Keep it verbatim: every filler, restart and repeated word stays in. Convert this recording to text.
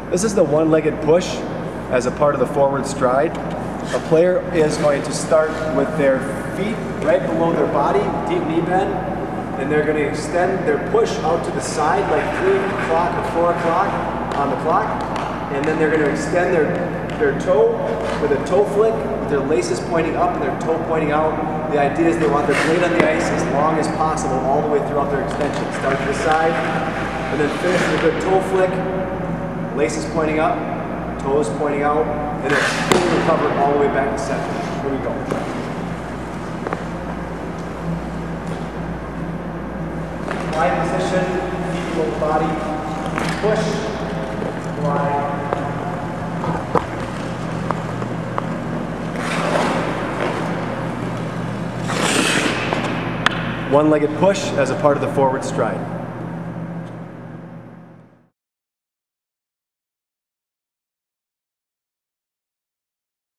This is the one-legged push as a part of the forward stride. A player is going to start with their feet right below their body, deep knee bend, and they're going to extend their push out to the side like three o'clock or four o'clock on the clock, and then they're going to extend their, their toe with a toe flick, with their laces pointing up and their toe pointing out. The idea is they want their blade on the ice as long as possible all the way throughout their extension. Start to the side, and then finish with a good toe flick, laces pointing up, toes pointing out, and then fully recover all the way back to center. Here we go. Wide position, feet below the body, push, glide. One-legged push as a part of the forward stride.